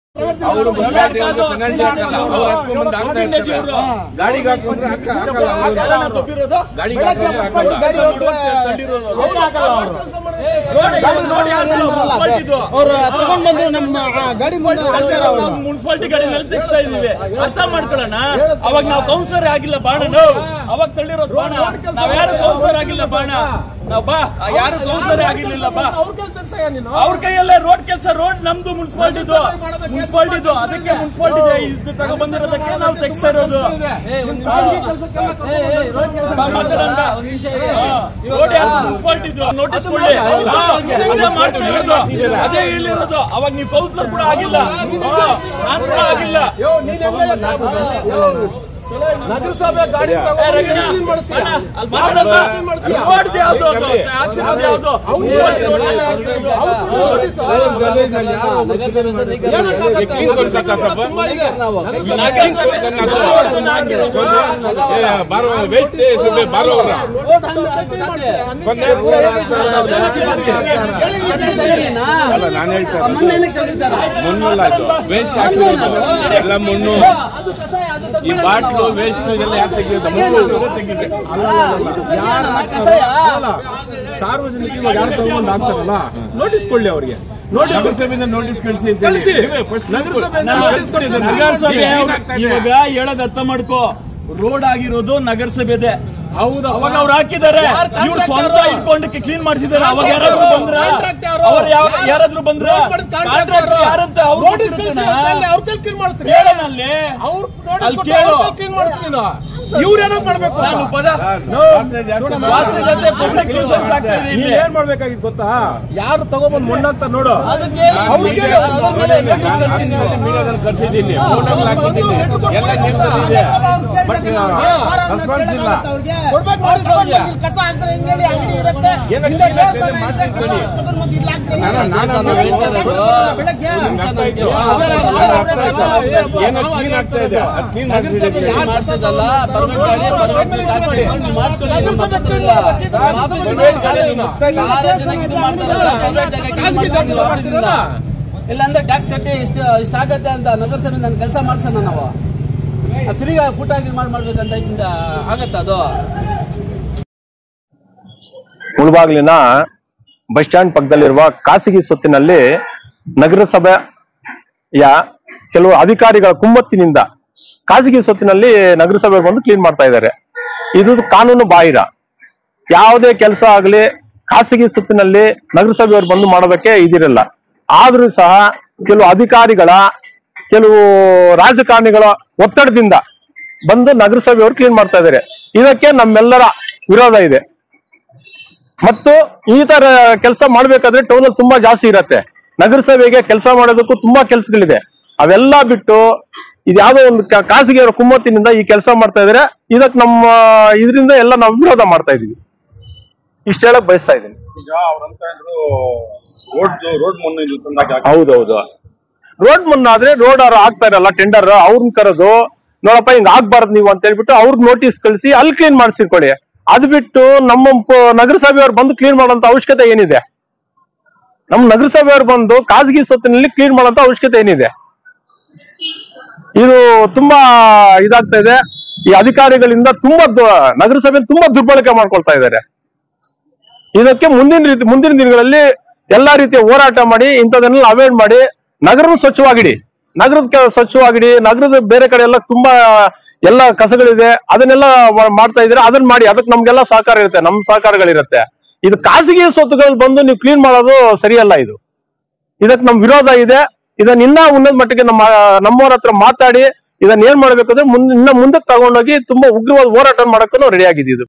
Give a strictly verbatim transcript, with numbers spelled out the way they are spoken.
ಅವರು ಪೆನಾಲ್ಟಿ ಹಾಕಲ್ಲ, ಅವ್ರು ಹಾಕೊಂಡ್ ಬಂದು ಹಾಕ್ತಾ ಇರ್ತಾರೆ. ಗಾಡಿಗೆ ಹಾಕೊಂಡ್ರೆ ಗಾಡಿಗೆ ಮುನ್ಸಿಪಾಲಿಟಿ ಗಾಡಿನಲ್ಲಿ ತೆಗಿಸ್ತಾ ಇದೀವಿ. ಅರ್ಥ ಮಾಡ್ಕೊಳ್ಳೋಣ. ಅವಾಗ ನಾವು ಕೌನ್ಸಿಲರ್ ಆಗಿಲ್ಲ ಬಾಣ, ನಾವು ಅವಾಗ ತಳ್ಳಿರೋದು ಬಾಣ. ನಾವ್ ಯಾರು ಕೌನ್ಸಿಲರ್ ಆಗಿಲ್ಲ ಬಾಣ, ನಾವ್ ಬಾ ಯಾರು ಕೌನ್ಸಿಲರ್ ಆಗಿರ್ಲಿಲ್ಲ ಬಾ. ಅವ್ರ ಕೈಯಲ್ಲೇ ರೋಡ್ ಕೆಲಸ, ರೋಡ್ ನಮ್ದು ಮುನ್ಸಿಪಾಲಿಟಿದು ಮುನ್ಸಿಪಾಲಿಟಿದು ಅದಕ್ಕೆ ಮುನ್ಸಿಪಾಲಿಟಿ ಇದು ತಗೊಂಡ್ಬಂದಿರೋದಕ್ಕೆ ನಾವು ತೆಗಿಸ್ತಾ ಇರೋದು. ರೋಡ್ ಯಾರು ಮುನ್ಸಿಪಾಲಿಟಿದು ನೋಟಿಸ್ ಕೊಡಿ, ಅದೇ ಮಾಡ್ತಾ ಇರೋದು, ಅದೇ ಹೇಳಿರೋದು. ಅವಾಗ ನೀವು ಕೌನ್ಸಿಲರ್ ಕೂಡ ಆಗಿಲ್ಲ, ನಾನು ಕೂಡ ಆಗಿಲ್ಲ. ನಗರಸಭೆ ಗಾಡಿ ವೇಸ್ಟ್ ಬಾರೋ ನಾನು ಹೇಳ್ತೇನೆ ವೇಸ್ಟ್ ಹಾಕಿರೋದು ಎಲ್ಲ ಮಣ್ಣು, ಈ ಬಾಟ್ಲು ವೇಸ್ಟ್ ಇದೆಲ್ಲ ಯಾರು ತೆಗೆಯೋದು? ಸಾರ್ವಜನಿಕರು ಯಾರು ತಗೊಂಡು ಹಾಕ್ತಾರಲ್ಲ ನೋಟಿಸ್ ಕೊಡ್ಲಿ ಅವ್ರಿಗೆ. ನಗರಸಭೆಯಿಂದ ನೋಟಿಸ್ ಕಳಿಸಿ ಕಳಿಸಿ ನಗರಸಭೆಯಿಂದ ನೋಟಿಸ್ ಕೊಡಿ. ನಗರಸಭೆ ಇವಾಗ ಹೇಳೋದು ಅರ್ಥ ಮಾಡ್ಕೋ, ರೋಡ್ ಆಗಿರೋದು ನಗರಸಭೆದೆ. ಹೌದು, ಅವಾಗ ಅವ್ರು ಹಾಕಿದ್ದಾರೆ, ಇವ್ರು ಸ್ವಂತ ಇಟ್ಕೊಂಡು ಕ್ಲೀನ್ ಮಾಡಿಸಿದ್ದಾರೆ. ಅವಾಗ ಯಾರಾದ್ರೂ ಬಂದ್ರ ಅವ್ರು ಯಾರಾದ್ರೂ ಬಂದ್ರ ಕಾಂಟ್ರಾಕ್ಟರ್ ಯಾರಂತ ಅವ್ರು ಹೇಳನಲ್ಲಿ ಅಲ್ಲಿ ಕೇಳು. ಇವ್ರೇನೋ ಮಾಡ್ಬೇಕು. ನಾನು ಪದ ಏನ್ ಮಾಡ್ಬೇಕಾಗಿತ್ತು ಗೊತ್ತಾ? ಯಾರು ತಗೊಂಡ್ಬಂದು ಮೊಂಡಾಗ್ತಾರೆ ನೋಡು, ಕರ್ಸಿದ್ದೀನಿ, ಎಲ್ಲ ನಿಂತಿದೆ, ಬಟ್ ರೆಸ್ಪಾನ್ಸ್ ಇಲ್ಲ. ಏನೋ ಕ್ಲೀನ್ ಆಗ್ತಾ ಇದೆ, ಕ್ಲೀನ್ ಆಗ್ತಿದಲ್ಲ. ಇಲ್ಲಾಂದ್ರೆ ಟ್ಯಾಕ್ಸ್ ಕಟ್ಟಿ ಇಷ್ಟ ಇಷ್ಟ ಆಗತ್ತೆ ಅಂತ ನಗರಸಭೆ ನಾನು ಕೆಲಸ ಮಾಡ್ಸೋಣ. ನಾವು ಫ್ರೀಗ ಊಟ ಮಾಡ್ಬೇಕಂತ ಇದರಿಂದ ಆಗತ್ತ ಅದು. ಮುಳಬಾಗಿಲಿನ ಬಸ್ ಸ್ಟ್ಯಾಂಡ್ ಪಕ್ಕದಲ್ಲಿರುವ ಖಾಸಗಿ ಸ್ವತ್ತಿನಲ್ಲಿ ನಗರಸಭೆಯ ಕೆಲವು ಅಧಿಕಾರಿಗಳ ಕುಮ್ಮತ್ತಿನಿಂದ ಖಾಸಗಿ ಸ್ವತ್ತಿನಲ್ಲಿ ನಗರಸಭೆ ಬಂದು ಕ್ಲೀನ್ ಮಾಡ್ತಾ ಇದ್ದಾರೆ. ಇದು ಕಾನೂನು ಬಾಹಿರ. ಯಾವುದೇ ಕೆಲಸ ಆಗಲಿ ಖಾಸಗಿ ಸ್ವತ್ತಿನಲ್ಲಿ ನಗರಸಭೆಯವರು ಬಂದು ಮಾಡೋದಕ್ಕೆ ಇದಿರಲ್ಲ. ಆದ್ರೂ ಸಹ ಕೆಲವು ಅಧಿಕಾರಿಗಳ ಕೆಲವು ರಾಜಕಾರಣಿಗಳ ಒತ್ತಡದಿಂದ ಬಂದು ನಗರಸಭೆಯವರು ಕ್ಲೀನ್ ಮಾಡ್ತಾ ಇದ್ದಾರೆ. ಇದಕ್ಕೆ ನಮ್ಮೆಲ್ಲರ ವಿರೋಧ ಇದೆ. ಮತ್ತು ಈ ತರ ಕೆಲಸ ಮಾಡ್ಬೇಕಾದ್ರೆ ಟೌನ್ ಅಲ್ಲಿ ತುಂಬಾ ಜಾಸ್ತಿ ಇರತ್ತೆ. ನಗರಸಭೆಗೆ ಕೆಲಸ ಮಾಡೋದಕ್ಕೂ ತುಂಬಾ ಕೆಲಸಗಳಿದೆ. ಅವೆಲ್ಲ ಬಿಟ್ಟು ಇದ್ಯಾವುದೋ ಒಂದು ಖಾಸಗಿಯವರ ಕುಮ್ಮತ್ತಿನಿಂದ ಈ ಕೆಲಸ ಮಾಡ್ತಾ ಇದಾರೆ. ಇದಕ್ಕೆ ನಮ್ಮ ಇದರಿಂದ ಎಲ್ಲ ನಾವು ವಿರೋಧ ಮಾಡ್ತಾ ಇದೀವಿ. ಇಷ್ಟ ಹೇಳಕ್ ಬಯಸ್ತಾ ಇದ್ದೀನಿ. ಹೌದೌದು, ರೋಡ್ ಮುನ್ನಾದ್ರೆ ರೋಡ್ ಅವ್ರು ಆಗ್ತಾ ಇರಲ್ಲ, ಟೆಂಡರ್ ಅವ್ರನ್ನ ಕರೆದು ನೋಡಪ್ಪ ಹಿಂಗ್ ಆಗ್ಬಾರ್ದು ನೀವು ಅಂತ ಹೇಳ್ಬಿಟ್ಟು ಅವ್ರಿಗೆ ನೋಟಿಸ್ ಕಳಿಸಿ ಅಲ್ಲಿ ಕ್ಲೀನ್ ಮಾಡಿಸಿಕೊಳ್ಳಿ. ಅದ್ ಬಿಟ್ಟು ನಮ್ಮ ನಗರಸಭೆಯವ್ರು ಬಂದು ಕ್ಲೀನ್ ಮಾಡೋಂತ ಅವಶ್ಯಕತೆ ಏನಿದೆ? ನಮ್ಮ ನಗರಸಭೆಯವ್ರು ಬಂದು ಖಾಸಗಿ ಸ್ವತ್ತಿನಲ್ಲಿ ಕ್ಲೀನ್ ಮಾಡೋಂತ ಅವಶ್ಯಕತೆ ಏನಿದೆ? ಇದು ತುಂಬಾ ಇದಾಗ್ತಾ ಇದೆ. ಈ ಅಧಿಕಾರಿಗಳಿಂದ ತುಂಬಾ ನಗರಸಭೆ ತುಂಬಾ ದುರ್ಬಳಕೆ ಮಾಡ್ಕೊಳ್ತಾ ಇದ್ದಾರೆ. ಇದಕ್ಕೆ ಮುಂದಿನ ರೀತಿ ಮುಂದಿನ ದಿನಗಳಲ್ಲಿ ಎಲ್ಲಾ ರೀತಿಯ ಹೋರಾಟ ಮಾಡಿ ಇಂಥದನ್ನೆಲ್ಲ ಅವಾಯ್ಡ್ ಮಾಡಿ ನಗರ ಸ್ವಚ್ಛವಾಗಿಡಿ, ನಗರದ ಸ್ವಚ್ಛವಾಗಿಡಿ. ನಗರದ ಬೇರೆ ಕಡೆ ಎಲ್ಲ ತುಂಬಾ ಎಲ್ಲ ಕಸಗಳಿದೆ, ಅದನ್ನೆಲ್ಲ ಮಾಡ್ತಾ ಇದ್ರೆ ಅದನ್ನ ಮಾಡಿ. ಅದಕ್ಕೆ ನಮ್ಗೆಲ್ಲ ಸಹಕಾರ ಇರುತ್ತೆ, ನಮ್ ಸಹಕಾರಗಳಿರುತ್ತೆ. ಇದು ಖಾಸಗಿ ಸ್ವತ್ತುಗಳು ಬಂದು ನೀವು ಕ್ಲೀನ್ ಮಾಡೋದು ಸರಿಯಲ್ಲ. ಇದು ಇದಕ್ಕೆ ನಮ್ ವಿರೋಧ ಇದೆ. ಇದನ್ನ ಇನ್ನ ಉನ್ನತ ಮಟ್ಟಿಗೆ ನಮ್ಮ ನಮ್ಮವ್ರ ಹತ್ರ ಮಾತಾಡಿ ಇದನ್ನ ಏನ್ ಮಾಡ್ಬೇಕಂದ್ರೆ ಮುಂದೆ ಇನ್ನ ಮುಂದಕ್ಕೆ ತಗೊಂಡೋಗಿ ತುಂಬಾ ಉಗ್ರವಾದ ಹೋರಾಟ ಮಾಡಕ್ಕೂ ರೆಡಿ ಆಗಿದ್ದೀವಿ.